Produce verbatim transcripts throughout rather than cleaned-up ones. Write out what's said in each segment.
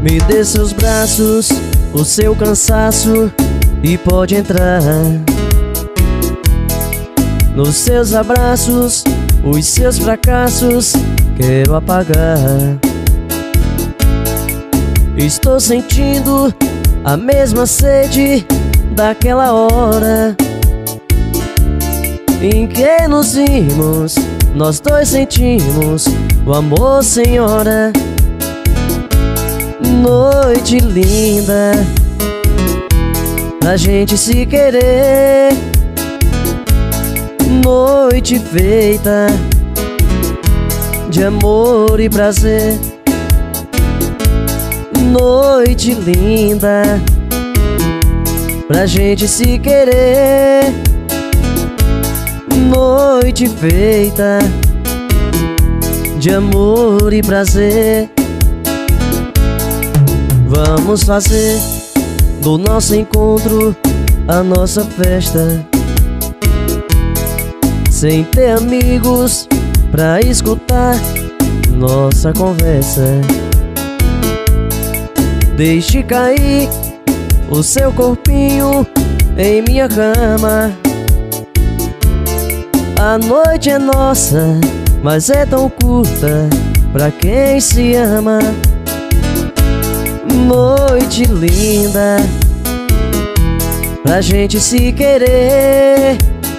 Me dê seus braços, o seu cansaço e pode entrar. Nos seus abraços, os seus fracassos quero apagar. Estou sentindo a mesma sede daquela hora em que nos vimos, nós dois sentimos o amor, senhora. Noite linda pra gente se querer, noite feita de amor e prazer. Noite linda pra gente se querer, noite feita de amor e prazer. Vamos fazer do nosso encontro a nossa festa, sem ter amigos pra escutar nossa conversa. Deixe cair o seu corpinho em minha cama. A noite é nossa, mas é tão curta pra quem se ama. Noite linda pra gente se querer,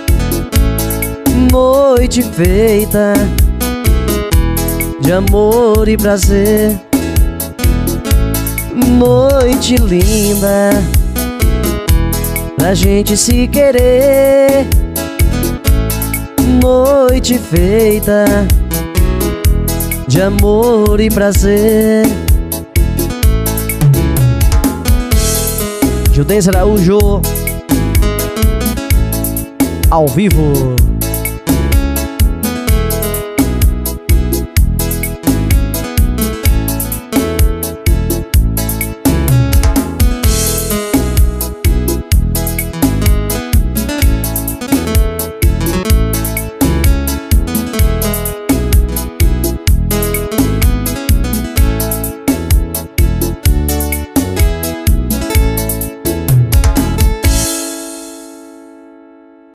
noite feita de amor e prazer. Noite linda pra gente se querer, noite feita de amor e prazer. Gildense Araújo ao vivo.